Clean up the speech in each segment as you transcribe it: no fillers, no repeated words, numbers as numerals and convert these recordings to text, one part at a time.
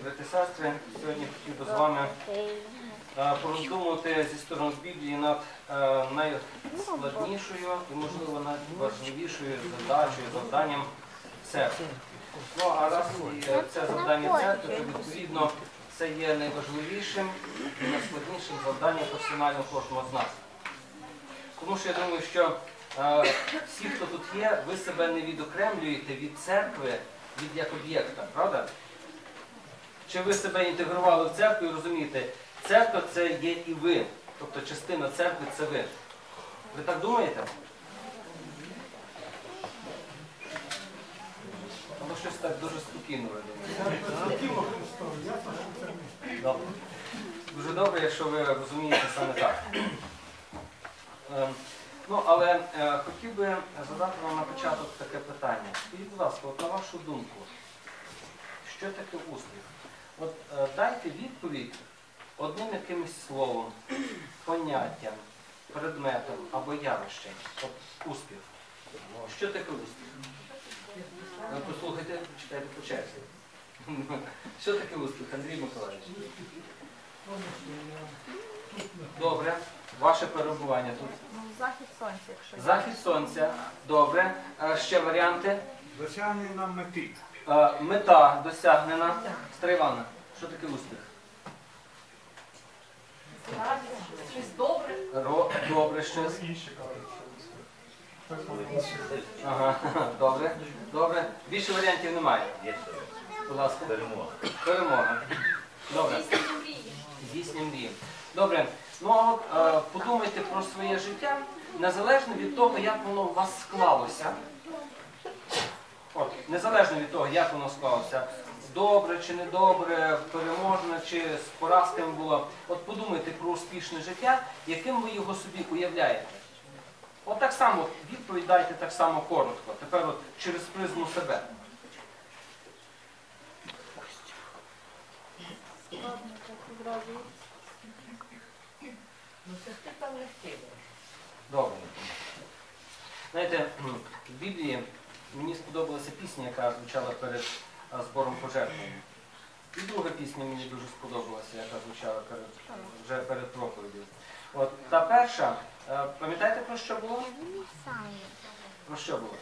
брати і сестри, сьогодні хотів би з вами пороздумувати зі сторони Біблії над найскладнішою і, можливо, найважливішою задачею, завданням церкви. Ну, а раз це завдання церкви, то, відповідно, це є найважливішим і найскладнішим завданням персонально кожного з нас. Тому що я думаю, що всі, хто тут є, ви себе не відокремлюєте від церкви, від як об'єкта, правда? Чи ви себе інтегрували в церкву і розумієте, церква це є і ви, тобто частина церкви це ви. Ви так думаєте? Або щось так дуже спокійно ви думаєте. Добре. Дуже добре, якщо ви розумієте саме так. Ну, але хотів би задати вам на початок таке питання. Скажіть, будь ласка, от на вашу думку, що таке успіх? От дайте відповідь одним якимось словом, поняттям, предметом або явищем. От успіх. Що таке успіх? Ви послухайте, читайте по черзі. Що таке успіх, Андрій Миколаївич? Добре. Ваше перебування тут? Захід сонця, якщо. Захід сонця. Добре. Ще варіанти? Досягнення мети. Мета досягнена. Стара Івана, що таке успіх? Щось добре. Добре щось. Ага, добре. Добре. Більше варіантів немає. Будь ласка. Перемога. Перемога. Добре. Здійснення мрії. Добре. Ну а от подумайте про своє життя, незалежно від того, як воно у вас склалося. От, незалежно від того, як воно склалося. Добре чи недобре, переможне чи з поразками було. От подумайте про успішне життя, яким ви його собі уявляєте. От так само, відповідь дайте так само коротко. Тепер от через призму себе. Добре. Знаєте, в Біблії мені сподобалася пісня, яка звучала перед збором пожертвувань. І друга пісня мені дуже сподобалася, яка звучала вже перед проповіддю. От та перша, пам'ятаєте, про що було? Про що було?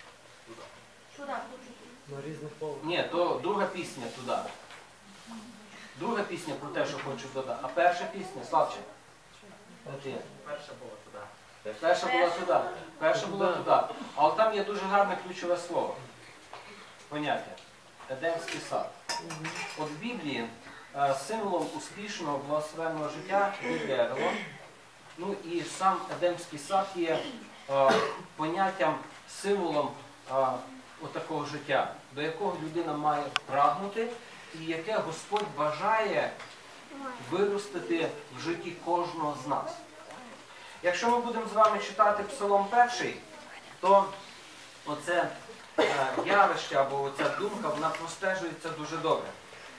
Ні, то друга пісня туди. Друга пісня про те, що хочу додати. А перша пісня, Славче? Перша була туди. Перша була туди. Перша була туди. Але там є дуже гарне ключове слово. Поняття. Едемський сад. От в Біблії символом успішного, благословенного життя є дерево. Ну і сам Едемський сад є поняттям, символом отакого життя, до якого людина має прагнути і яке Господь бажає виростити в житті кожного з нас. Якщо ми будемо з вами читати Псалом 1, то оце явище або оця думка, вона простежується дуже добре.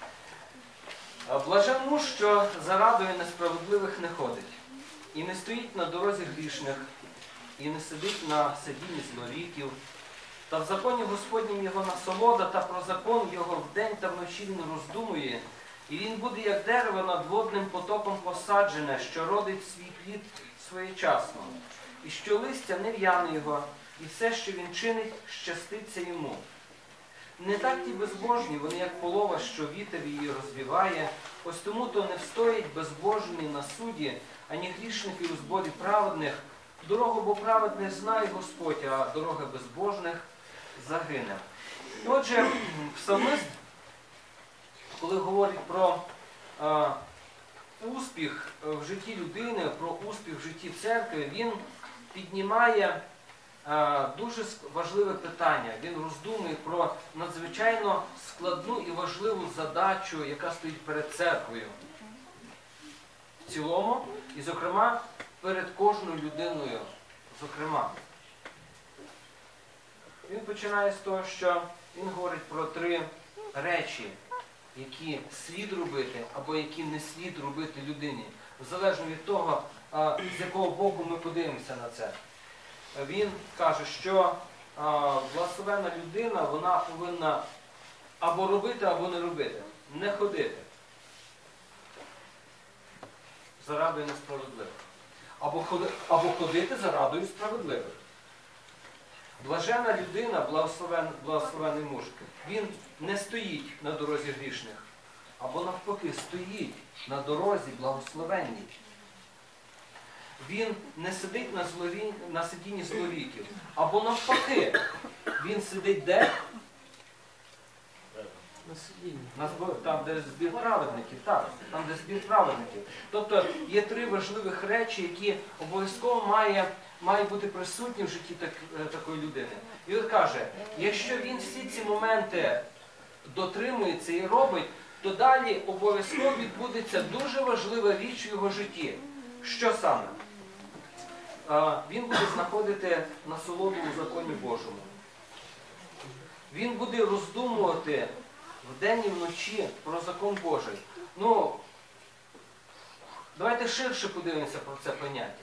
Блажен муж, що за радою несправедливих не ходить, і не стоїть на дорозі грішних, і не сидить на сидінні злоріків, та в законі Господнім його насолода, та про закон його вдень та вночі він роздумує, і він буде, як дерево над водним потоком посаджене, що родить свій плід своєчасно, і що листя не в'яне його, і все, що він чинить, щаститься йому. Не так ті безбожні, вони як полова, що вітер її розвіває, ось тому то не встоїть безбожний на суді, ані грішники у зборі праведних. Дорогу бо праведних знає Господь, а дорога безбожних загине. І отже, псалмист, коли говорить про успіх в житті людини, про успіх в житті церкви, він піднімає дуже важливе питання. Він роздумує про надзвичайно складну і важливу задачу, яка стоїть перед церквою. В цілому, і, зокрема, перед кожною людиною, зокрема. Він починає з того, що він говорить про 3 речі, які слід робити або які не слід робити людині, залежно від того, з якого боку ми подивимося на це. Він каже, що благословенна людина, вона повинна або робити, або не робити. не ходити за радою несправедливих. Або ходити за радою справедливих. Блажена людина, благословений муж, він не стоїть на дорозі грішних, або навпаки стоїть на дорозі благословенній. Він не сидить на сидінні зловіків, або навпаки, він сидить де? На сидінні. Там, де збір праведників. Так, там, де збір праведників. Тобто є три важливих речі, які обов'язково мають бути присутні в житті такої людини. І от каже, якщо він всі ці моменти дотримується і робить, то далі обов'язково відбудеться дуже важлива річ в його житті. Що саме? Він буде знаходити насолоду у законі Божому. Він буде роздумувати вдень і вночі про закон Божий. Ну, давайте ширше подивимося про це поняття.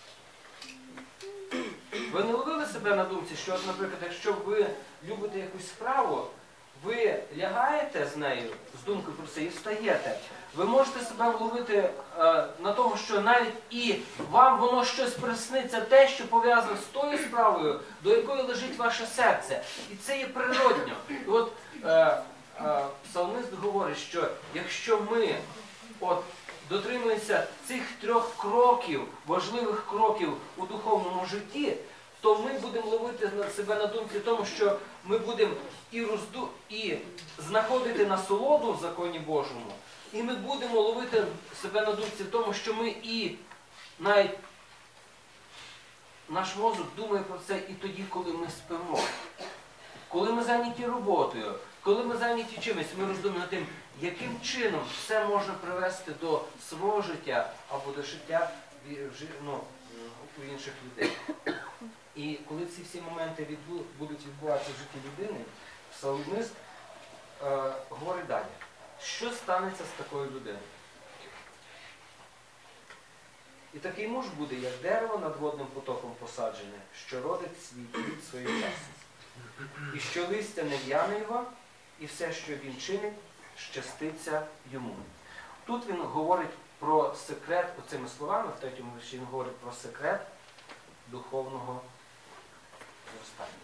Ви не ловили себе на думці, що, наприклад, якщо ви любите якусь справу, ви лягаєте з нею, з думкою про це, і встаєте. Ви можете себе ловити на тому, що навіть і вам воно щось присниться, те, що пов'язане з тою справою, до якої лежить ваше серце. І це є природньо. І от псалмист говорить, що якщо ми дотримуємося цих трьох кроків, важливих кроків у духовному житті, то ми будемо ловити себе на думці тому, що ми будемо і знаходити насолоду в законі Божому, і ми будемо ловити себе на думці в тому, що ми і навіть наш мозок думає про це і тоді, коли ми спимо. Коли ми зайняті роботою, коли ми зайняті чимось, ми роздумуємо над тим, яким чином це можна привести до свого життя або до життя у інших людей. І коли ці всі моменти будуть відбуватися в житті людини, псалмист говорить далі. Що станеться з такою людиною? І такий муж буде, як дерево над водним потоком посаджене, що родить свій плід своєчасно. І що листя не в'яне його, і все, що він чинить, щаститься йому. Тут він говорить про секрет, оцими словами, в третьому вірші він говорить про секрет духовного зростання.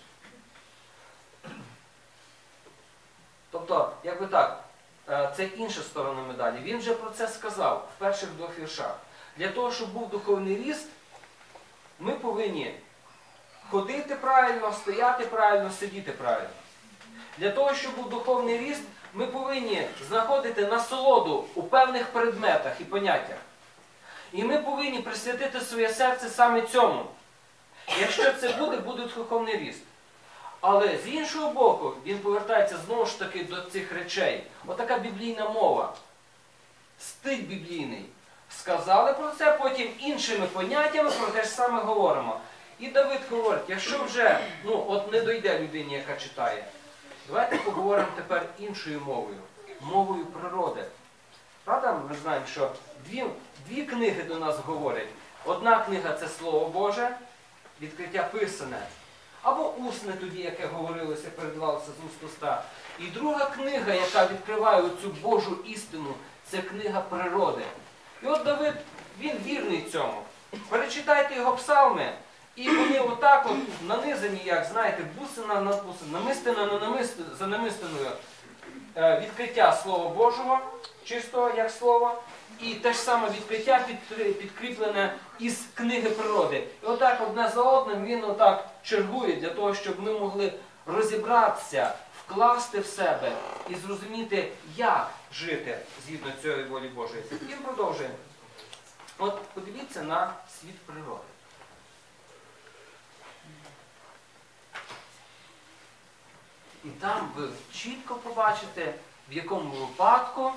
Тобто, якби так, це інша сторона медалі. Він вже про це сказав в перших двох віршах. Для того, щоб був духовний ріст, ми повинні ходити правильно, стояти правильно, сидіти правильно. Для того, щоб був духовний ріст, ми повинні знаходити насолоду у певних предметах і поняттях. І ми повинні присвятити своє серце саме цьому. Якщо це буде, буде духовний ріст. Але з іншого боку, він повертається знову ж таки до цих речей. Отака біблійна мова. Стиль біблійний. Сказали про це, потім іншими поняттями про те ж саме говоримо. І Давид говорить, якщо вже не дойде людині, яка читає, давайте поговоримо тепер іншою мовою. Мовою природи. Правда, ми знаємо, що дві книги до нас говорять. Одна книга – це Слово Боже, відкриття писане. Або усне тоді, яке говорилося, передавалося з уст уста. І друга книга, яка відкриває цю Божу істину, це книга природи. І от Давид, він вірний цьому. Перечитайте його псалми, і вони отак нанизані, як, знаєте, бусина на бусину, намистина за намистиною. Відкриття Слова Божого, чистого як Слово, і те ж саме відкриття підкріплене із книги природи. І отак одне за одним він отак чергує для того, щоб ми могли розібратися, вкласти в себе і зрозуміти, як жити згідно цієї волі Божої. Він продовжує. От подивіться на світ природи. І там ви чітко побачите, в якому випадку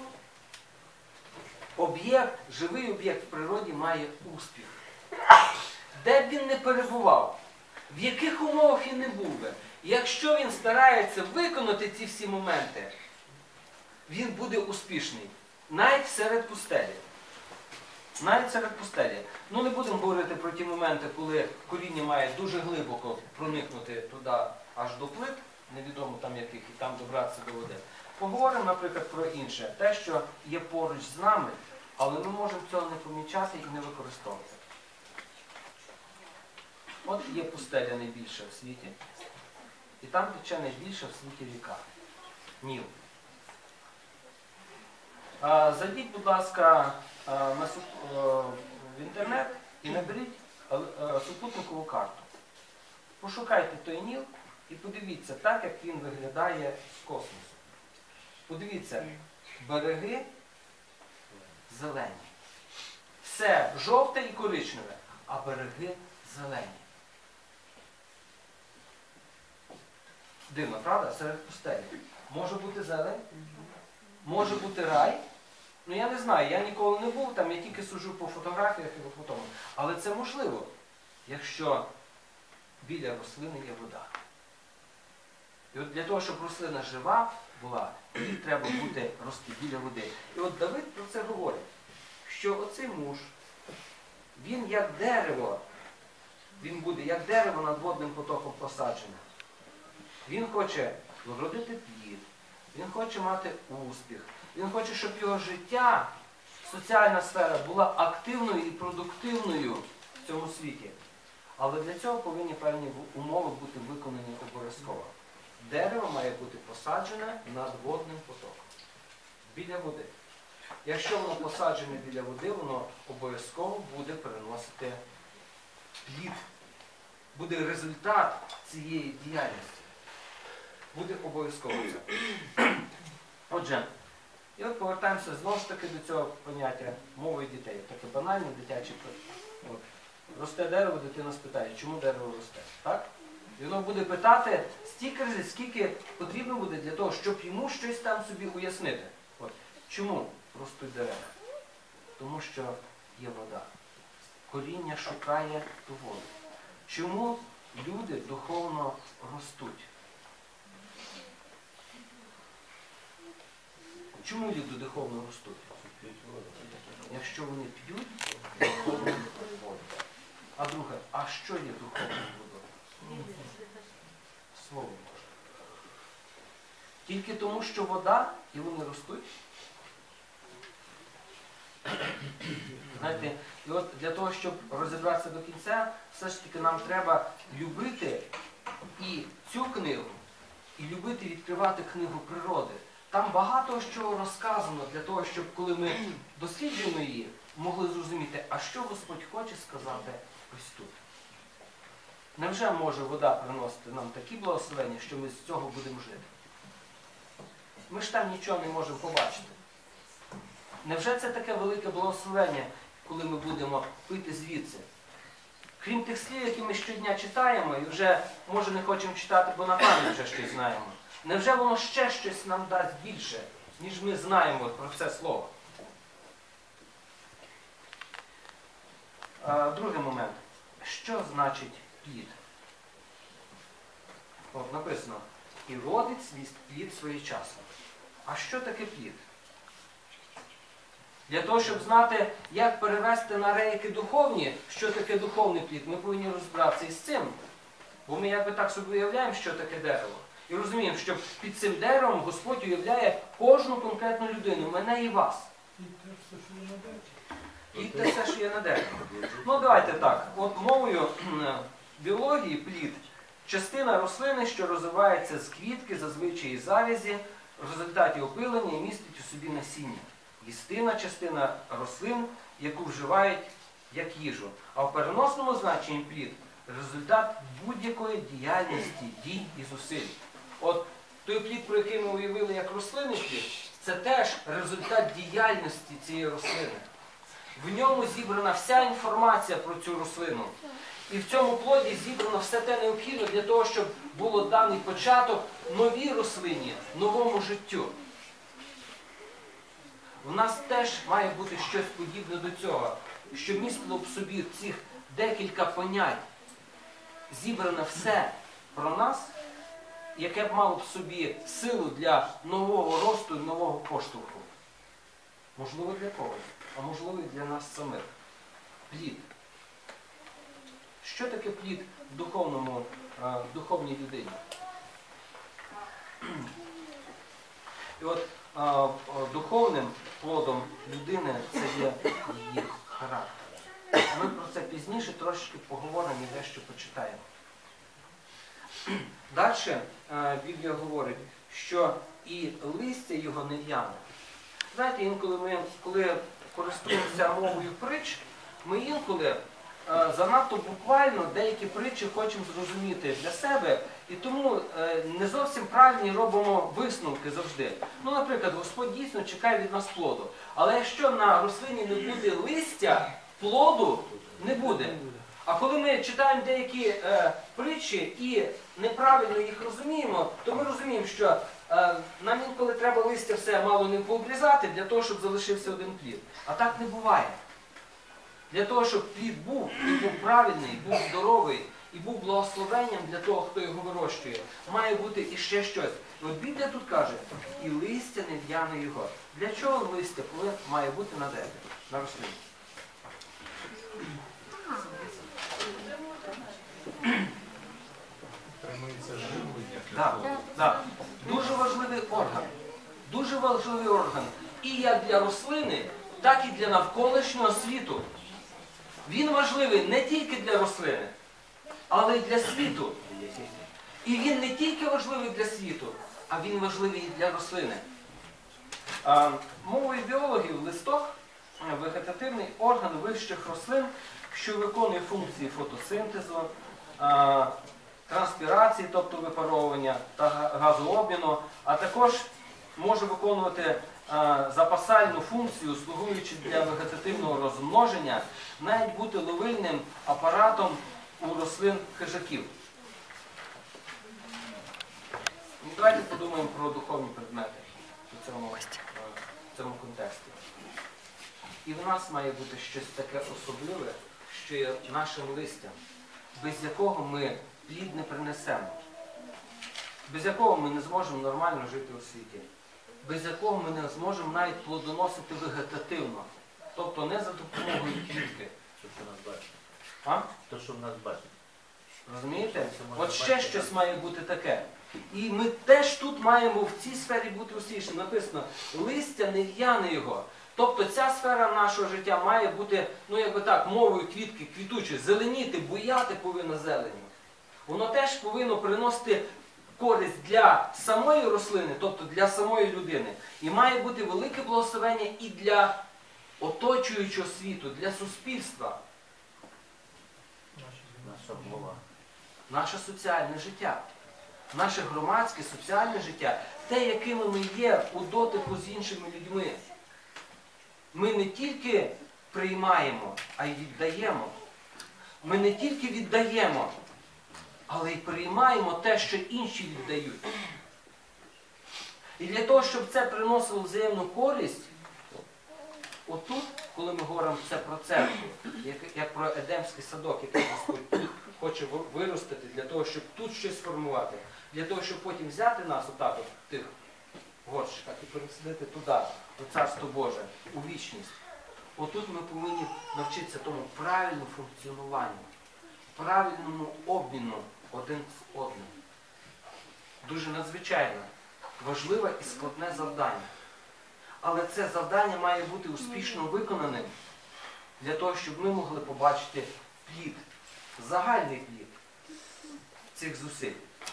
живий об'єкт в природі має успіх. Де б він не перебував, в яких умовах він не був би, якщо він старається виконати ці всі моменти, він буде успішний. Навіть серед пустелі. Навіть серед пустелі. Не будемо говорити про ті моменти, коли коріння має дуже глибоко проникнути туди аж до плит, невідомо там яких, і там добратися до води. Поговоримо, наприклад, про інше. Те, що є поруч з нами, але ми можемо цього не помічати і не використовувати. От є пустеля найбільша в світі, і там тече найбільша в світі ріка Ніл. Зайдіть, будь ласка, в інтернет і наберіть супутникову карту. Пошукайте той Ніл і подивіться так, як він виглядає з космосу. Подивіться, береги зелені. Все жовте і коричневе, а береги зелені. Дивно, правда? Серед пустелі. Може бути зелень, може бути рай. Ну я не знаю, я ніколи не був там, я тільки суджу по фотографіях і по тому. Але це можливо, якщо біля рослини є вода. І от для того, щоб рослина жива була, їй треба бути рости біля води. І от Давид про це говорить, що оцей муж, він як дерево, він буде як дерево над водним потоком посаджене. Він хоче вродити плід, він хоче мати успіх, він хоче, щоб його життя, соціальна сфера була активною і продуктивною в цьому світі. Але для цього повинні певні умови бути виконані обов'язково. Дерево має бути посаджене над водним потоком, біля води. Якщо воно посаджене біля води, воно обов'язково буде приносити плід. Буде результат цієї діяльності. Буде обов'язково це. Отже, і от повертаємося знову ж таки до цього поняття мови дітей. Таке банальне дитяче. От. Росте дерево, дитина спитає, чому дерево росте. Так? І воно буде питати стільки разів, скільки потрібно буде для того, щоб йому щось там собі уяснити. От. Чому ростуть дерева? Тому що є вода. Коріння шукає ту воду. Чому люди духовно ростуть? Чому люди духовно ростуть? Якщо вони п'ють духовну воду. А друге, а що є духовною водою? Слово Боже. Тільки тому, що вода, і вони ростуть? Знаєте, і от для того, щоб розібратися до кінця, все ж таки нам треба любити і цю книгу, і любити відкривати книгу природи. Там багато що розказано для того, щоб коли ми досліджуємо її, могли зрозуміти, а що Господь хоче сказати ось тут. Невже може вода приносити нам такі благословення, що ми з цього будемо жити? Ми ж там нічого не можемо побачити. Невже це таке велике благословення, коли ми будемо пити звідси? Крім тих слів, які ми щодня читаємо, і вже, може, не хочемо читати, бо на пам'ять вже щось знаємо. Невже воно ще щось нам дасть більше, ніж ми знаємо про це слово? Другий момент. Що значить плід? От написано, і родить плід своєчасно. А що таке плід? Для того, щоб знати, як перевести на рейки духовні, що таке духовний плід, ми повинні розбиратися із цим. Бо ми якби так собі уявляємо, що таке дерево. І розуміємо, що під цим деревом Господь уявляє кожну конкретну людину, мене і вас. І те все, що є на дереві. Ну давайте так, от мовою біології плід – частина рослини, що розвивається з квітки, зазвичай із завязі, в результаті опилення і містить у собі насіння. Їстивна частина рослин, яку вживають як їжу. А в переносному значенні плід – результат будь-якої діяльності, дій і зусиль. От той плід, про який ми уявили як рослинний плід, це теж результат діяльності цієї рослини. В ньому зібрана вся інформація про цю рослину. І в цьому плоді зібрано все те необхідне для того, щоб було даний початок новій рослині, новому життю. У нас теж має бути щось подібне до цього, що містило б в собі цих декілька понять. Зібране все про нас, яке б мало б в собі силу для нового росту і нового поштовху. Можливо, для когось, а можливо і для нас самих. Плід. Що таке плід в духовній людині? І от духовним плодом людини це є її характер. Ми про це пізніше трошечки поговоримо і дещо почитаємо. Далі Біблія говорить, що і листя його не в'яне. Знаєте, інколи ми, коли користуємося мовою притч, ми інколи занадто буквально деякі притчі хочемо зрозуміти для себе, і тому не зовсім правильні робимо висновки завжди. Ну, наприклад, Господь дійсно чекає від нас плоду. Але якщо на рослині не буде листя, плоду не буде. А коли ми читаємо деякі притчі і неправильно їх розуміємо, то ми розуміємо, що нам інколи треба листя все мало не пообрізати для того, щоб залишився один плід. А так не буває. Для того, щоб плід був, і був правильний, був здоровий, і був благословенням для того, хто його вирощує, має бути іще щось. І от Біблія тут каже, і листя не в'яне його. Для чого листя має бути на дереві, на рослині? Тримається живлення. Так. Дуже важливий орган. Дуже важливий орган. І як для рослини, так і для навколишнього світу. Він важливий не тільки для рослини, але й для світу. І він не тільки важливий для світу, а він важливий і для рослини. Мовою біологів листок – вегетативний орган вищих рослин, що виконує функції фотосинтезу, транспірації, тобто випаровування та газообміну, а також може виконувати запасальну функцію, слугуючи для вегетативного розмноження, навіть бути ловильним апаратом у рослин хижаків. Давайте подумаємо про духовні предмети в цьому контексті. І в нас має бути щось таке особливе, що є нашим листям, без якого ми плід не принесемо, без якого ми не зможемо нормально жити у світі, без якого ми не зможемо навіть плодоносити вегетативно, тобто не за допомогою квітки. Що нас бачить. А? То, що нас бачить. Розумієте? От ще щось має бути таке. І ми теж тут маємо в цій сфері бути успішним. Написано, листя не в'яне його. Тобто ця сфера нашого життя має бути, ну якби так, мовою квітки, квітучої, зеленіти, буяти повинно зеленю. Воно теж повинно приносити користь для самої рослини, тобто для самої людини. І має бути велике благословення і для оточуючого світу, для суспільства. Наша мова. Наше соціальне життя. Наше громадське, соціальне життя. Те, якими ми є у дотику з іншими людьми. Ми не тільки приймаємо, а й віддаємо. Ми не тільки віддаємо, але й приймаємо те, що інші віддають. І для того, щоб це приносило взаємну користь, отут, коли ми говоримо це про церкву, як про Едемський садок, який Господь тут хоче виростити, для того, щоб тут щось сформувати, для того, щоб потім взяти нас отак от в тих горщиках і пересадити туди, у Царство Боже, у вічність. Отут ми повинні навчитися тому правильному функціонуванню, правильному обміну один з одним. Дуже надзвичайно важливе і складне завдання. Але це завдання має бути успішно виконаним для того, щоб ми могли побачити плід, загальний плід цих зусиль.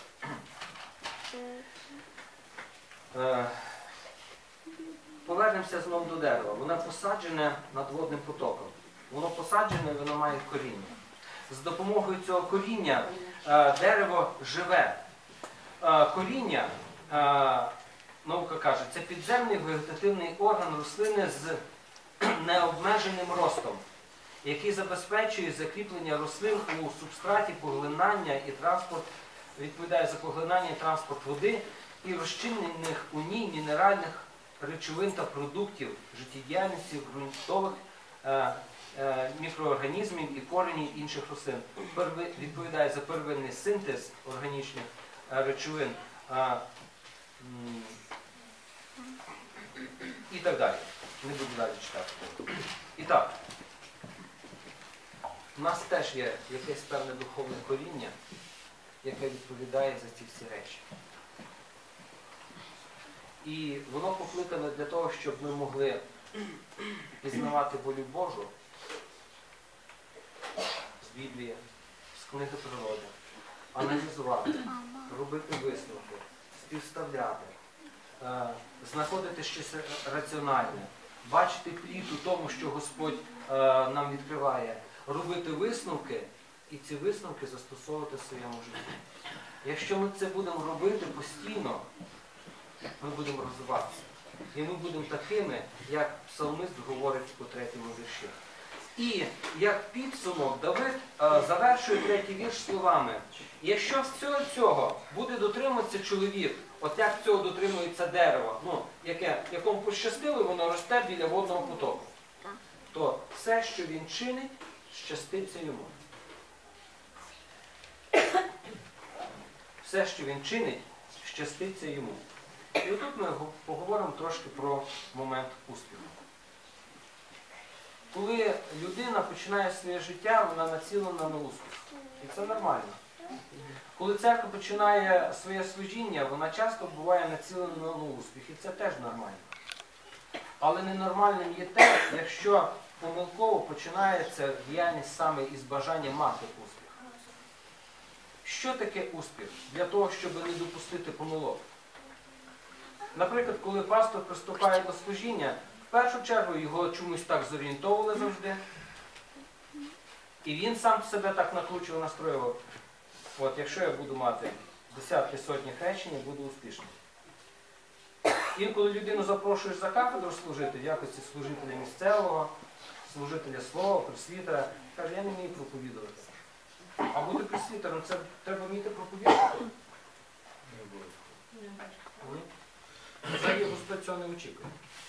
Повернемося знову до дерева. Воно посаджене над водним потоком. Воно посаджене і воно має коріння. З допомогою цього коріння дерево живе. Коріння, наука каже, це підземний вегетативний орган рослини з необмеженим ростом, який забезпечує закріплення рослин у субстраті, поглинання і транспорт, відповідає за поглинання і транспорт води і розчинених у ній мінеральних речовин та продуктів життєдіяльності ґрунтових мікроорганізмів і коренів інших рослин. Відповідає за первинний синтез органічних речовин і так далі. Не буду далі читати. І так, у нас теж є якесь певне духовне коріння, яке відповідає за ці всі речі. І воно покликане для того, щоб ми могли пізнавати волю Божу з Біблії, з книги природи, аналізувати, робити висновки, співставляти, знаходити щось раціональне, бачити плід у тому, що Господь нам відкриває, робити висновки і ці висновки застосовувати в своєму житті. Якщо ми це будемо робити постійно, ми будемо розвиватися. І ми будемо такими, як псалмист говорить у 3-му вірші. І як підсумок Давид завершує 3-й вірш словами: якщо з цього буде дотримуватися чоловік, от як цього дотримується дерево, якому пощастило, воно росте біля водного потоку, то все, що він чинить, щаститься йому. Все, що він чинить, щаститься йому. І отут ми поговоримо трошки про момент успіху. Коли людина починає своє життя, вона націлена на успіх. І це нормально. Коли церква починає своє служіння, вона часто буває націлена на успіх. І це теж нормально. Але ненормальним є те, якщо помилково починається діяльність саме із бажання мати успіх. Що таке успіх? Для того, щоб не допустити помилок. Наприклад, коли пастор приступає до служіння, в першу чергу його чомусь так зорієнтовували завжди. І він сам себе так накручував, настроював. От, якщо я буду мати десятки, сотні хрещень, я буду успішним. Інколи людину запрошуєш за кафедру служити, в якості служителя місцевого, служителя слова, пресвітера, каже, я не вмію проповідувати. А бути пресвітером, це треба вміти проповідувати. Ні. Взагалі Господь цього не очікує.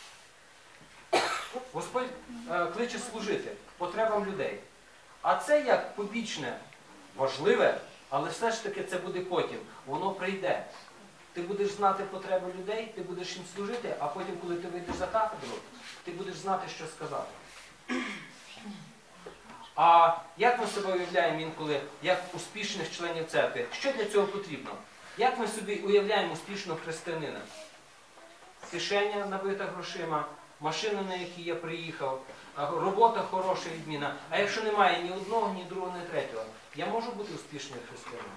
Господь кличе служити потребам людей. А це як побічне, важливе, але все ж таки це буде потім. Воно прийде. Ти будеш знати потреби людей, ти будеш їм служити, а потім, коли ти вийдеш за кафедру, ти будеш знати, що сказати. А як ми себе уявляємо інколи, як успішних членів церкви? Що для цього потрібно? Як ми собі уявляємо успішного християнина? Кишеня набита грошима, машина, на якій я приїхав, робота хороша, відміна. А якщо немає ні одного, ні другого, ні третього, я можу бути успішним християнином?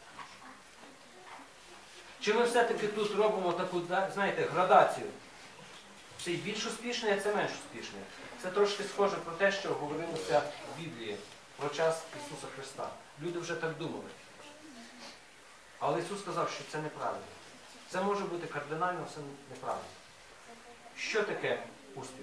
Чи ми все-таки тут робимо таку, знаєте, градацію? Це більш успішний, а це менш успішний. Це трошки схоже про те, що говорилося в Біблії про час Ісуса Христа. Люди вже так думали. Але Ісус сказав, що це неправильно. Це може бути кардинально все неправильно. Що таке успіх?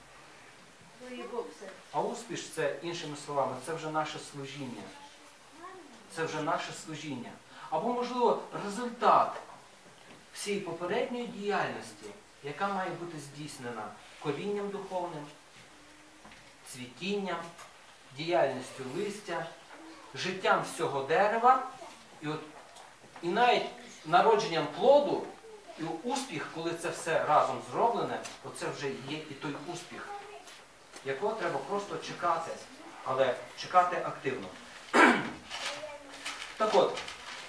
А успіх це, іншими словами, це вже наше служіння. Це вже наше служіння. Або, можливо, результат всієї попередньої діяльності, яка має бути здійснена корінням духовним, цвітінням, діяльністю листя, життям всього дерева, і навіть народженням плоду, і успіх, коли це все разом зроблене, оце вже є і той успіх, якого треба просто чекати, але чекати активно. Так от,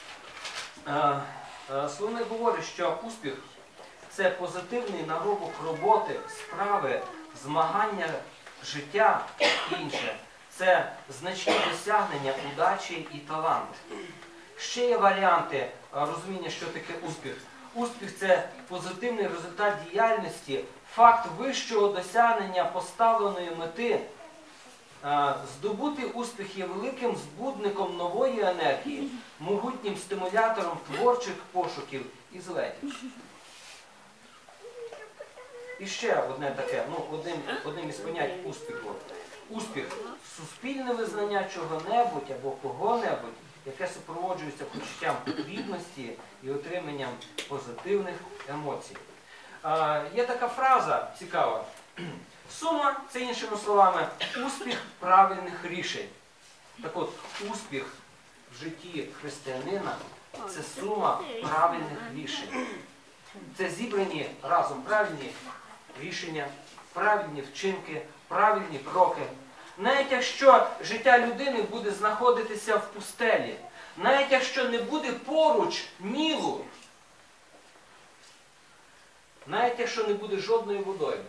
Словник говорить, що успіх – це позитивний наробок роботи, справи, змагання, життя і інше. Це значні досягнення, удачі і талант. Ще є варіанти розуміння, що таке успіх. Успіх – це позитивний результат діяльності, факт вищого досягнення поставленої мети. Здобути успіх є великим збудником нової енергії, могутнім стимулятором творчих пошуків і злетів. І ще одне таке, одним із понять успіху. Успіх – суспільне визнання чого-небудь або кого-небудь, яке супроводжується почуттям потрібності і отриманням позитивних емоцій. Є така фраза цікава. Сума – це, іншими словами, успіх правильних рішень. Так от, успіх в житті християнина – це сума правильних рішень. Це зібрані разом правильні рішення, правильні вчинки, правильні кроки. Навіть якщо життя людини буде знаходитися в пустелі, навіть якщо не буде поруч Нілу, Навіть якщо не буде жодної водойми.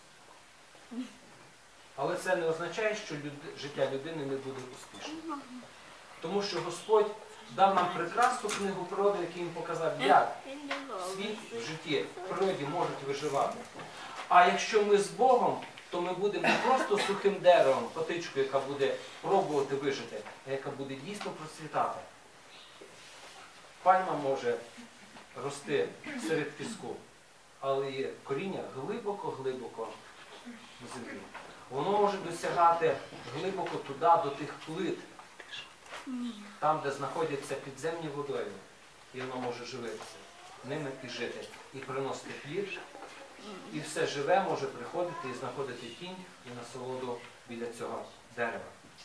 Але це не означає, що життя людини не буде успішним. Тому що Господь дав нам прекрасну книгу природи, яку Він показав, як світ в житті, в природі можуть виживати. А якщо ми з Богом, то ми будемо не просто сухим деревом, патичкою, яка буде пробувати вижити, а яка буде дійсно процвітати. Пальма може рости серед піску, але є коріння глибоко-глибоко в землі. Воно може досягати глибоко туди, до тих плит, там, де знаходяться підземні водойми. І воно може живитися ними і жити, і приносити плід. І все живе може приходити і знаходити тінь і насолоду біля цього дерева.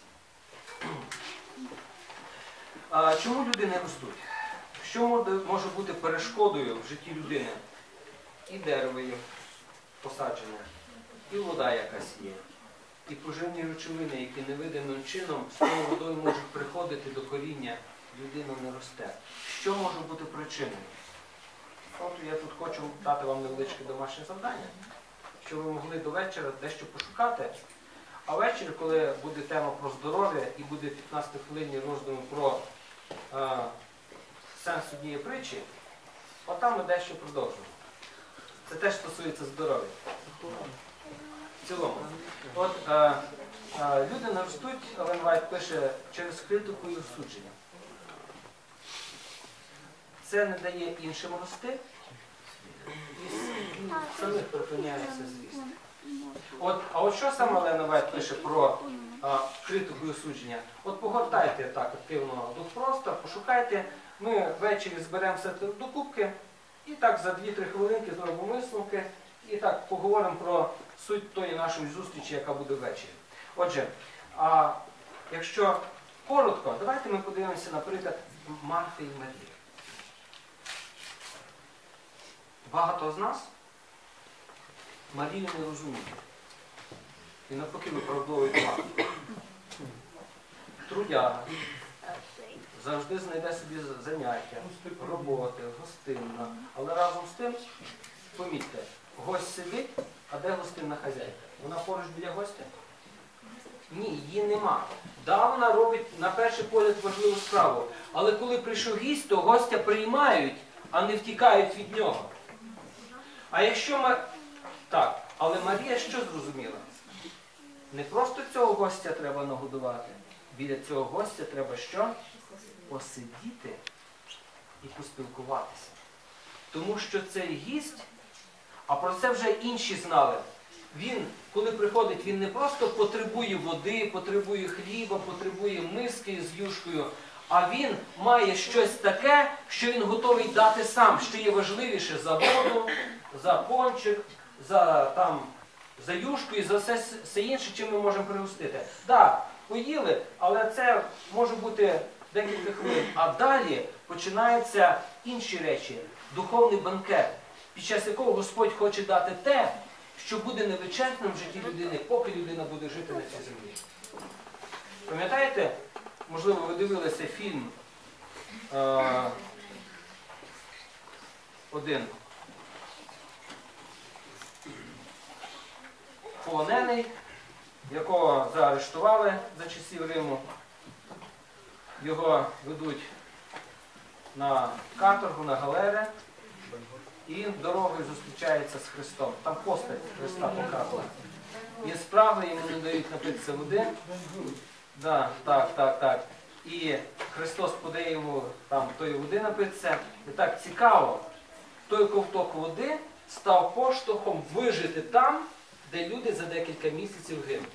Чому люди не ростуть? Що може бути перешкодою в житті людини? І дерево є посаджене, і вода якась є, і поживні речовини, які невидимим чином з тою водою можуть приходити до коріння, людина не росте. Що може бути причиною? От я тут хочу дати вам невеличке домашнє завдання, щоб ви могли до вечора дещо пошукати. А ввечері, коли буде тема про здоров'я і буде 15-хвилинні роздуми про сенс однієї притчі, от там ми дещо продовжимо. Це теж стосується здоров'я. В цілому. От люди не ростуть, Елен Вайт пише, через критику і осудження. Це не дає іншим рости, і самих припиняється зріст. А от що саме Елен Вайт пише про критику і осудження? От погортайте так активно дух просто, пошукайте, ми ввечері зберемо все це докупки, і так за 2-3 хвилинки зробимо висновки, і так поговоримо про суть тої нашої зустрічі, яка буде ввечері. Отже, якщо коротко, давайте ми подивимося, наприклад, Марти і Марії. Багато з нас Марію не розуміють. І навпаки виправдовують Марту. Трудяга. Завжди знайде собі заняття, роботи, гостинна. Але разом з тим, помітьте, гость сидить, а де гостинна хазяйка? Вона поруч біля гостя? Ні, її нема. Да, вона робить на перший погляд важливу справу. Але коли прийшов гість, то гостя приймають, а не втікають від нього. А якщо Так, але Марія що зрозуміла? Не просто цього гостя треба нагодувати. Біля цього гостя треба що? Посидіти і поспілкуватися. Тому що цей гість, а про це вже інші знали, він, коли приходить, він не просто потребує води, потребує хліба, потребує миски з юшкою, а він має щось таке, що він готовий дати сам, що є важливіше за воду, за пончик, за юшку і за все інше, чим ми можемо пригостити. Так, поїли, але це може бути декілька хвилин. А далі починаються інші речі. Духовний банкет, під час якого Господь хоче дати те, що буде невичерпним в житті людини, поки людина буде жити на цій землі. Пам'ятаєте, можливо, ви дивилися фільм один полонений, якого заарештували за часів Риму. Його ведуть на каторгу, на галери, і він дорогою зустрічається з Христом. Там постать Христа показана. Він справа, йому не дають напитися води. Так. І Христос подає йому тої води напитися. І так цікаво, той ковток води став поштовхом вижити там, де люди за декілька місяців гинуть.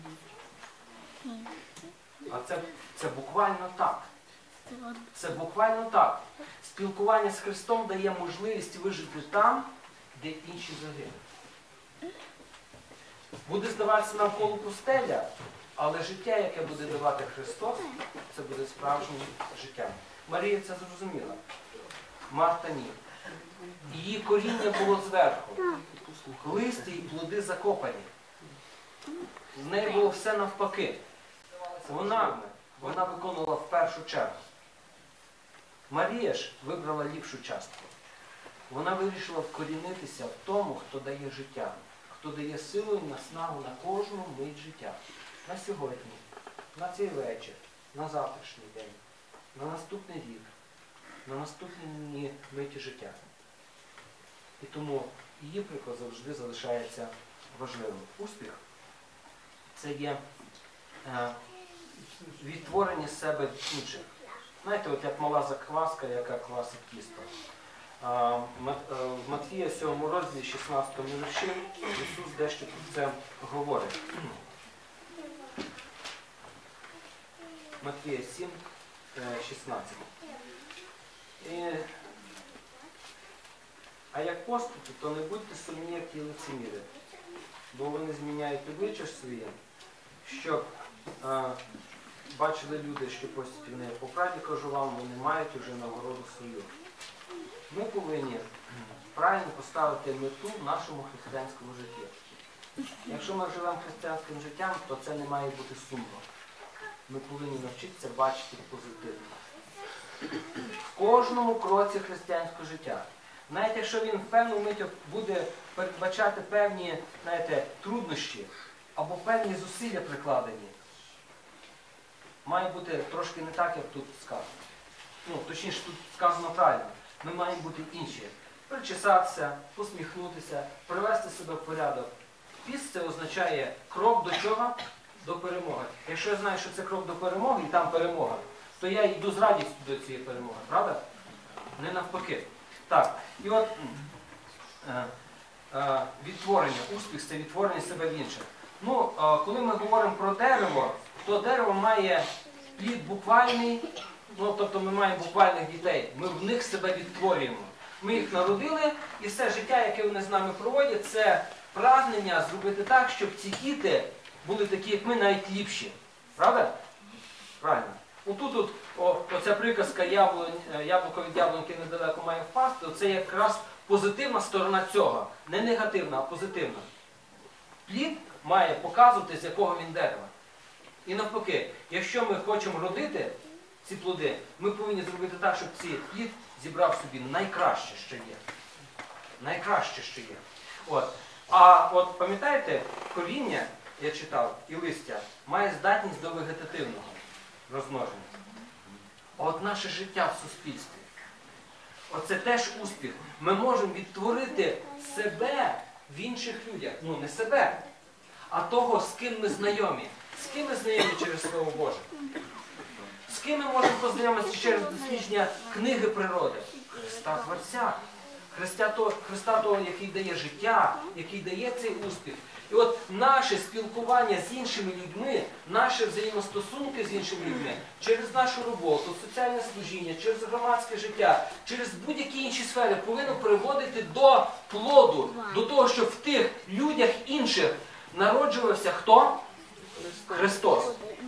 А це буквально так. Це буквально так. Спілкування з Христом дає можливість вижити там, де інші загинуть. Буде здаватися навколо пустеля, але життя, яке буде давати Христос, це буде справжнім життям. Марія це зрозуміла. Марта ні. Її коріння було зверху. Листи і плоди закопані. В неї було все навпаки. Вона виконувала в першу чергу. Марія ж вибрала ліпшу частку. Вона вирішила вкорінитися в тому, хто дає життя, хто дає силу і наснагу на кожну мить життя. На сьогодні, на цей вечір, на завтрашній день, на наступний рік, на наступні миті життя. І тому її приклад завжди залишається важливим. Успіх – це є відтворення себе в інших. Знаєте, от як мала закваска, яка квасить тісто. В Матвія 7 розділі 16 вірші Ісус дещо про це говорить. Матвія 7, 16. А як поступи, то не будьте сумні, як ті лицеміри, бо вони зміняють обличчя своє, щоб бачили люди, що постять в неї. По правді кажу вам, вони мають уже нагороду свою. Ми повинні правильно поставити мету в нашому християнському житті. Якщо ми живемо християнським життям, то це не має бути сумно. Ми повинні навчитися бачити позитивно. В кожному кроці християнського життя. Навіть якщо він в певну мить буде передбачати певні, знаєте, труднощі або певні зусилля прикладені, має бути трошки не так, як тут сказано. Точніше, тут сказано правильно. Ми маємо бути інші. Причесатися, посміхнутися, привести себе в порядок. Піст – це означає крок до чого? До перемоги. Якщо я знаю, що це крок до перемоги, і там перемога, то я йду з радістю до цієї перемоги. Правда? Не навпаки. Так, і от відтворення, успіх – це відтворення себе в інших. Коли ми говоримо про дерево, то дерево має плід буквальний, тобто ми маємо буквальних дітей, ми в них себе відтворюємо. Ми їх народили, і все життя, яке вони з нами проводять, це прагнення зробити так, щоб ці діти були такі, як ми, навіть ліпші. Правда? Правильно. Отут оця приказка яблуко від яблуньки недалеко має впасти, це якраз позитивна сторона цього. Не негативна, а позитивна. Плід має показувати, з якого він дерева. І навпаки, якщо ми хочемо родити ці плоди, ми повинні зробити так, щоб цей плід зібрав собі найкраще, що є. Найкраще, що є. А от пам'ятаєте, коріння, я читав, і листя, має здатність до вегетативного розмноження. От наше життя в суспільстві. Оце теж успіх. Ми можемо відтворити себе в інших людях. Не себе, а того, з ким ми знайомі. З ким ми знайомі через Слово Боже? З ким ми можемо познайомитися через дослідження книги природи? Христа Творця. Христа того, який дає життя, який дає цей успіх. І от наше спілкування з іншими людьми, наші взаємостосунки з іншими людьми, через нашу роботу, соціальне служіння, через громадське життя, через будь-які інші сфери повинно приводити до плоду, до того, щоб в тих людях інших народжувався хто? Христос.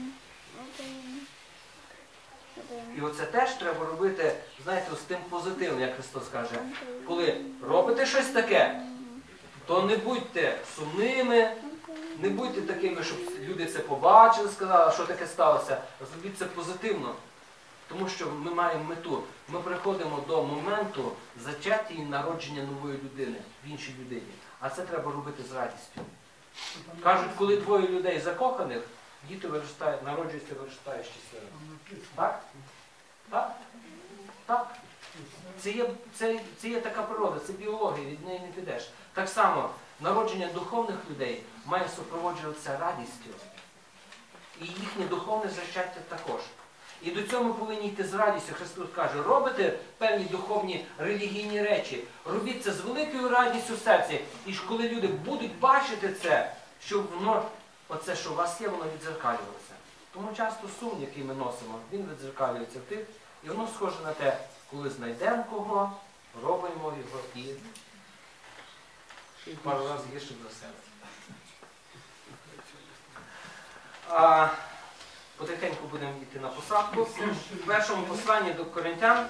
І оце теж треба робити, знаєте, з тим позитивним, як Христос каже. Коли робите щось таке, то не будьте сумними, не будьте такими, щоб люди це побачили, сказали, що таке сталося. Зробіть це позитивно. Тому що ми маємо мету. Ми приходимо до моменту зачаття і народження нової людини в іншій людині. А це треба робити з радістю. Кажуть, коли двоє людей закоханих, діти виростають, народжуються, виростають щасливими. Так? Так? Так. Це є така природа, це біологія, від неї не підеш. Так само, народження духовних людей має супроводжуватися радістю. І їхнє духовне зачаття також. І до цього ми повинні йти з радістю. Христос каже, робите певні духовні релігійні речі, робіть це з великою радістю в серці. І коли люди будуть бачити це, що воно, оце, що у вас є, воно віддзеркалюється. Тому часто сум, який ми носимо, він віддзеркалюється в тих, і воно схоже на те, коли знайдемо кого, робимо його і пару разів гірше за себе. Потихеньку будемо йти на посадку. В першому посланні до Коринтян,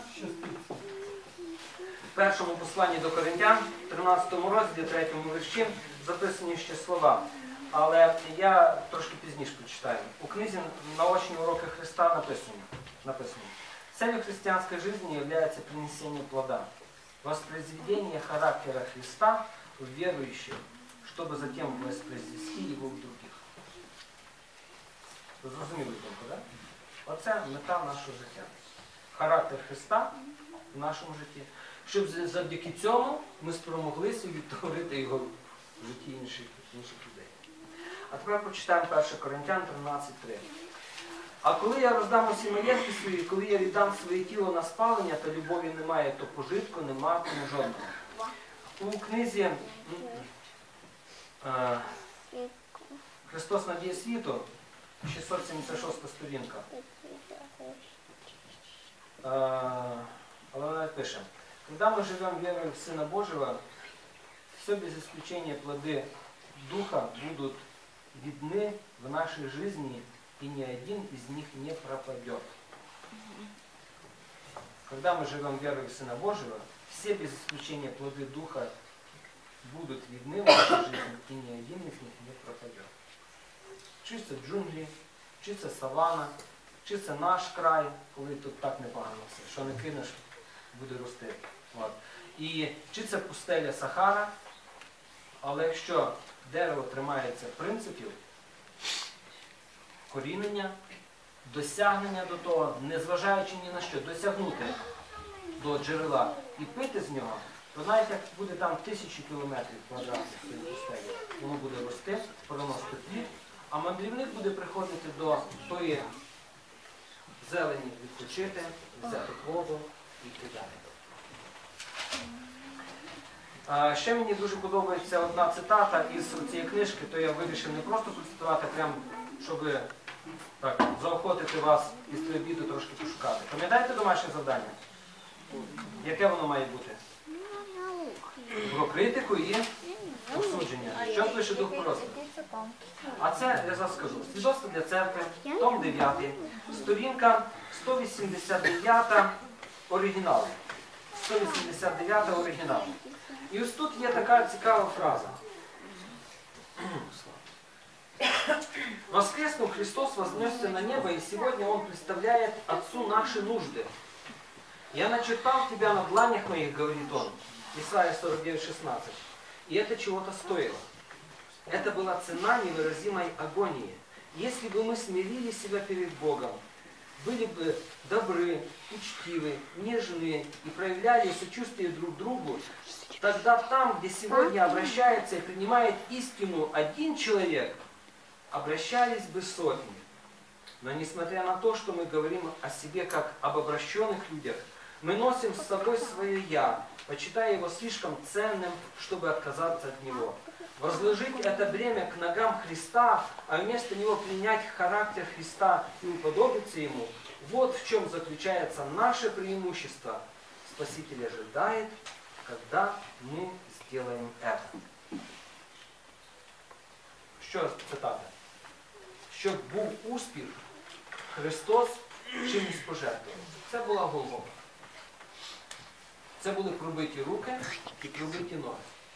13 розділі, 3 вірші, записані ще слова. Але я трошки пізніше прочитаю. У книзі «Наочні уроки Христа» написано. Целью христианской жизни является принесение плода. воспроизведение характера Христа в верующих, чтобы затем воспроизвести его в других. Зрозуміли думку, так? Оце мета нашого життя. Характер Христа в нашому житті, щоб завдяки цьому ми спромоглися відтворити його в житті інших людей. А тепер прочитаємо 1 Коринтян 13:3. А коли я роздам усі маєтки свої, коли я віддам своє тіло на спалення, та любові немає, то пожитку нема тому жодного. У книзі Христос надія світу, 676 сторінка. Але вона пише: когда мы живем верой в Сына Божьего, все без исключения плоды Духа будут видны в нашей жизни, и ни один из них не пропадет. Когда мы живем верой в Сына Божьего, все без исключения плоды Духа будут видны в нашей жизни, и ни один из них не пропадет. Чи це джунглі, чи це савана, чи це наш край, коли тут так непогано все, що не кинеш, буде рости. От. І чи це пустеля Сахара, але якщо дерево тримається принципів, корінення, досягнення до того, незважаючи ні на що, досягнути до джерела і пити з нього, то навіть як буде там 1000 кілометрів квадратних цієї пустелі, воно буде рости, проносити плід, а мандрівник буде приходити до тої зелені відпочити, взяти воду і так далі. Ще мені дуже подобається одна цитата із цієї книжки, то я вирішив не просто процитувати, прямо, щоб так, заохотити вас після обіду трошки пошукати. Пам'ятаєте домашнє завдання? Яке воно має бути? Про критику і осудження. Що пише Дух Пророцтва? А це, я зараз скажу, свідоцтво для церкви, том 9, сторінка 189 оригінал. 189 оригінал. І ось тут є така цікава фраза. Воскреснув, Христос вознесся на небо, и сегодня Он представляет Отцу наши нужды. «Я начертал тебя на дланях моих», говорит Он, Исайя 49:16, и это чего-то стоило. Это была цена невыразимой агонии. Если бы мы смирили себя перед Богом, были бы добры, учтивы, нежны и проявляли сочувствие друг другу, тогда там, где сегодня обращается и принимает истину один человек, обращались бы сотни. Но несмотря на то, что мы говорим о себе как об обращенных людях, мы носим с собой свое «я», почитая его слишком ценным, чтобы отказаться от него. Возложить это бремя к ногам Христа, а вместо него принять характер Христа и уподобиться ему, вот в чем заключается наше преимущество. Спаситель ожидает, когда мы сделаем это. Що цитата? Щоб був успіх, Христос чимось пожертвував. Це була Голгофа. Це були пробиті руки і пробиті ноги.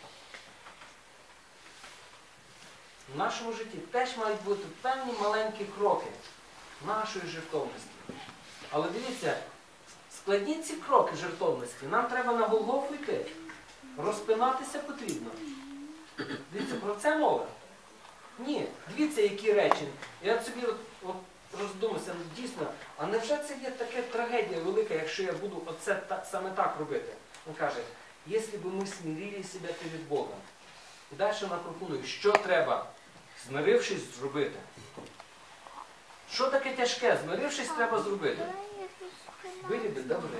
В нашому житті теж мають бути певні маленькі кроки нашої жертовності. Але дивіться, складні ці кроки жертовності. Нам треба на Голгофу йти. Розпинатися потрібно. Дивіться, про це мова. Ні, дивіться, які речі. Я собі от роздумався, дійсно, а невже це є така трагедія велика, якщо я буду оце саме так робити? Він каже, якщо б ми смирили себе перед Богом. І далі вона пропонує, що треба, змирившись, зробити. Що таке тяжке? Змирившись, треба зробити. Были бы добры.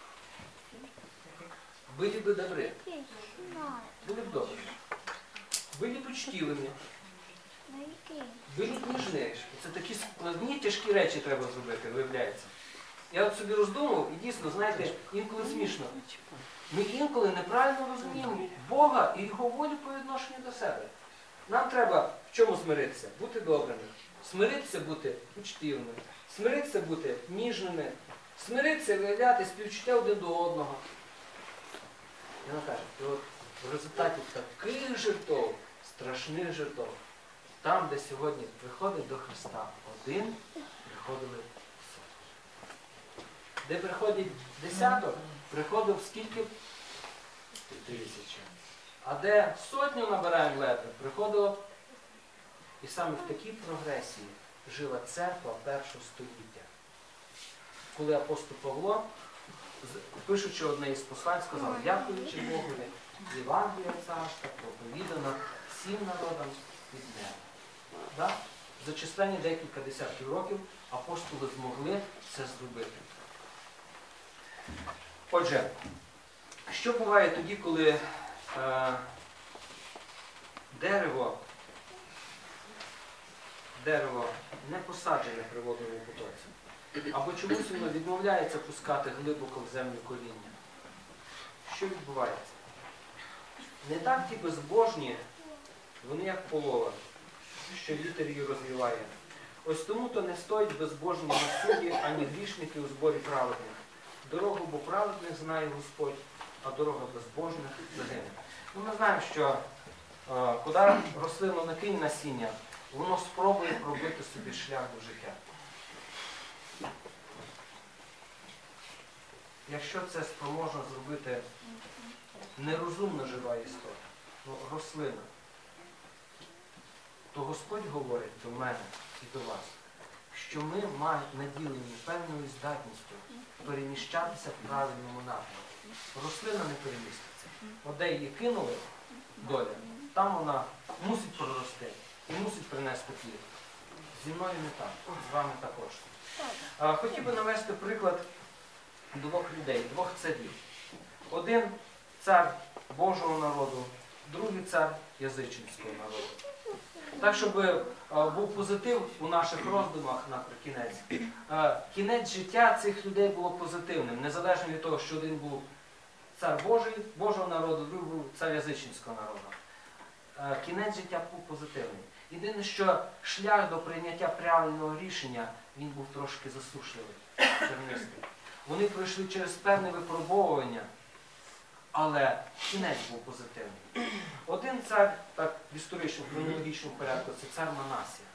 Были бы добры. Были бы добры. Были б учтивими. Були б ніжні. Це такі складні, тяжкі речі треба зробити, виявляється. Я от собі роздумав і дійсно, знаєте, інколи смішно. Ми інколи неправильно розуміємо Бога і Його волю по відношенню до себе. Нам треба в чому смиритися? Бути добрими. Смиритися бути учтивими. Смиритися бути ніжними. Смиритися, виявляти співчуття один до одного. І вона каже, і от в результаті таких жертов, страшних жертов, там, де сьогодні приходить до Христа один, приходили сотні. Де приходять десяток, приходив скільки? 1000. А де сотню набираємо ледве, приходило. І саме в такій прогресії жила церква першого століття. Коли апостол Павло, пишучи одне із послань, сказав: дякуючи Богові, Євангелія царства проповідана всім народам від неба. Да? За численні декілька десятків років апостоли змогли це зробити. Отже, що буває тоді, коли дерево не посаджене при водному потоці, або чомусь воно відмовляється пускати глибоко в землю коріння? Що відбувається? Не так ті безбожні, вони як полова, що вітер її розвіває. Ось тому-то не стоїть безбожні на суді, ані грішники у зборі праведних. Дорогу бо праведних знає Господь, а дорога безбожних загине. Ми знаємо, що куди рослину накинь насіння, воно спробує пробити собі шлях до життя. Якщо це спроможна зробити нерозумна жива істота, рослина, то Господь говорить до мене і до вас, що ми наділені певною здатністю переміщатися в правильному напрямку. Рослина не переміститься. От де її кинули, доля, там вона мусить прорости і мусить принести плід. Зі мною не так, з вами також. Хотів би навести приклад двох людей, двох царів. Один цар Божого народу, другий цар язичницького народу. Так, щоб був позитив у наших роздумах наприкінець. Кінець життя цих людей було позитивним, незалежно від того, що один був цар Божого народу, другий був цар язичницького народу. Кінець життя був позитивний. Єдине, що шлях до прийняття правильного рішення, він був трошки засушливий, тернистий. Вони пройшли через певне випробовування, але кінець був позитивний. Один цар, так в історичному, хронологічному порядку, це цар Манасія.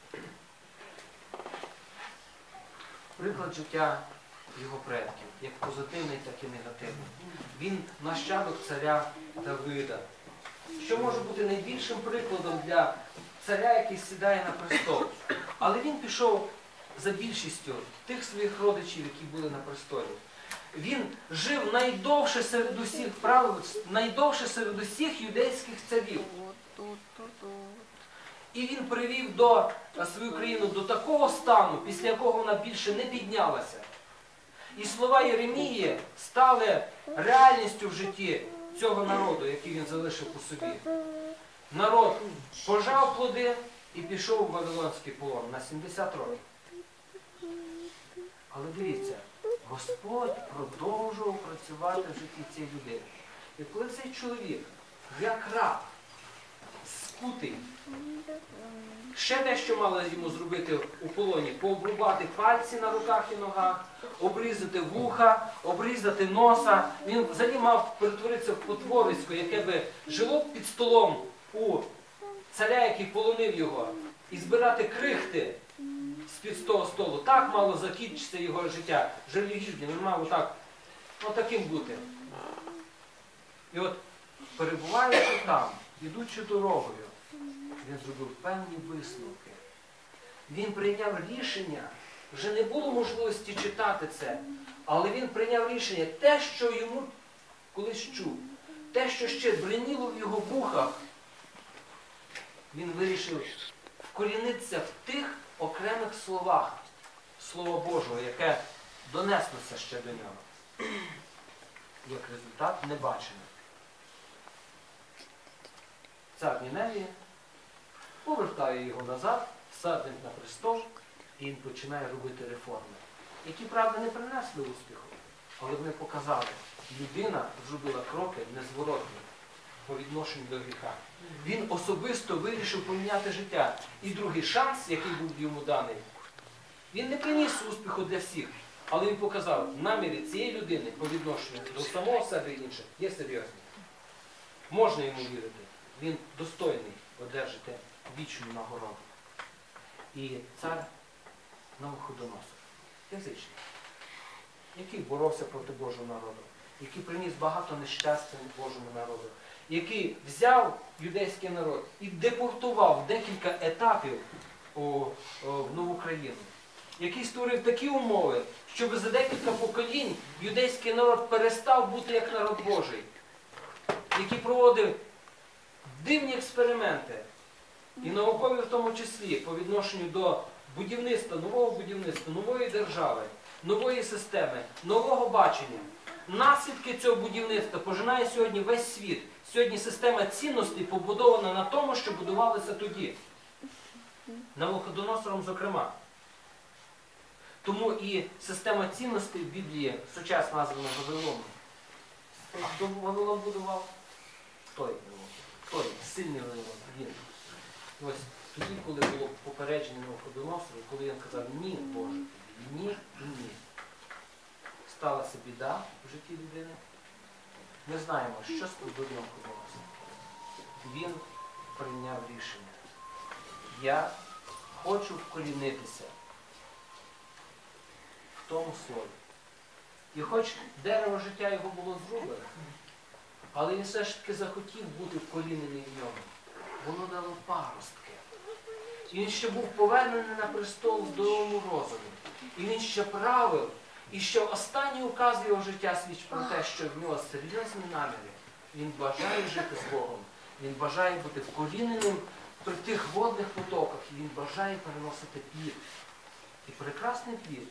Приклад життя його предків, як позитивний, так і негативний. Він нащадок царя Давида. Що може бути найбільшим прикладом для царя, який сідає на престол? Але він пішов за більшістю тих своїх родичів, які були на престолі. Він жив найдовше серед усіх юдейських царів. І він привів свою країну до такого стану, після якого вона більше не піднялася. І слова Єремії стали реальністю в житті цього народу, який він залишив по собі. Народ пожав плоди і пішов у Вавилонський полон на 70 років. Але дивіться, Господь продовжував працювати в житті цієї людини. І коли цей чоловік, як раб, скутий, ще дещо мало йому зробити у полоні, пообрубати пальці на руках і ногах, обрізати вуха, обрізати носа. Він взагалі мав перетворитися в потворисько, яке би жило під столом у царя, який полонив його, і збирати крихти з-під того столу. Так мало закінчитися його життя. Жалюгідне, він мав отаким бути. І от, перебуваючи там, ідучи дорогою, він зробив певні висновки. Він прийняв рішення, вже не було можливості читати це, але він прийняв рішення, те, що йому колись чув, те, що ще бриніло в його вухах, він вирішив вкорінитися в тих окремих словах Слова Божого, яке донеслося ще до нього. Як результат небачений. Цар Ніневії повертає його назад, садить на престол, і він починає робити реформи, які, правда, не принесли успіху, але вони показали, людина зробила кроки незворотні по відношенню до гріха. Він особисто вирішив поміняти життя. І другий шанс, який був йому даний, він не приніс успіху для всіх, але він показав, наміри цієї людини по відношенню до самого себе і інших є серйозні. Можна йому вірити. Він достойний одержати вічну нагороду. І цар Навуходоносор, язичник, який боровся проти Божого народу. який приніс багато нещастя Божому народу, який взяв юдейський народ і депортував в декілька етапів в нову країну, який створив такі умови, щоб за декілька поколінь юдейський народ перестав бути як народ Божий, який проводив дивні експерименти, і наукові в тому числі, по відношенню до будівництва, нової держави, нової системи, нового бачення. Наслідки цього будівництва пожинає сьогодні весь світ. Сьогодні система цінностей побудована на тому, що будувалися тоді. Навуходоносором, зокрема. Тому і система цінностей в Біблії сучасно названа Вавилоном. А хто Вавилон будував? Той. Сильний Вавилон. Він. Ось тоді, коли було попередження Навуходоносору, коли він казав «Ні, Боже, ні і ні», сталася біда в житті людини. Ми знаємо, що зробив Навуходоносор. Він прийняв рішення. Я хочу вкорінитися в тому слові. І хоч дерево життя його було зрубане, але він все ж таки захотів бути вкорінений в ньому. Воно дало паростки. І він ще був повернений на престол в здоровому розумі. І він ще правив, і ще останній указ його життя свідчить про те, що в нього серйозні наміри. Він бажає жити з Богом. Він бажає бути вкоріненим при тих водних потоках. І він бажає переносити плід. І прекрасний плід.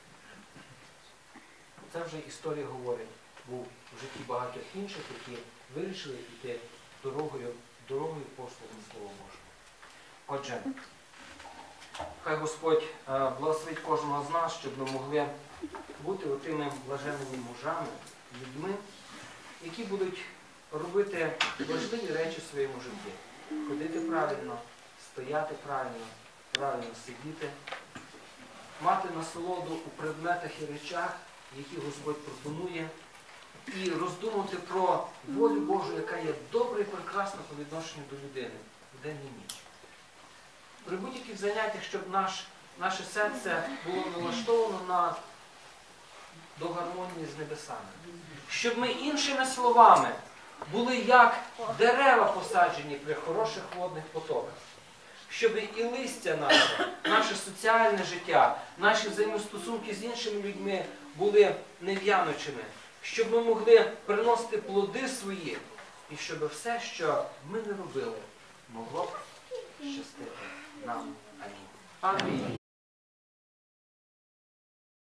Це вже історія говорить. Був в житті багатьох інших, які вирішили йти дорогою послугом Слова Божого. Отже, хай Господь благословить кожного з нас, щоб ми могли бути тими блаженними мужами, людьми, які будуть робити важливі речі в своєму житті. Ходити правильно, стояти правильно, правильно сидіти, мати насолоду у предметах і речах, які Господь пропонує, і роздумувати про волю Божу, яка є добра і прекрасна по відношенню до людини в день і ніч. При будь-яких заняттях, щоб наше серце було налаштовано до гармонії з небесами. Щоб ми іншими словами були як дерева посаджені при хороших водних потоках. Щоб і листя наше соціальне життя, наші взаємостосунки з іншими людьми були нев'яночими. Щоб ми могли приносити плоди свої, і щоб все, що ми не робили, могло б щастити нам. Амінь. Амінь.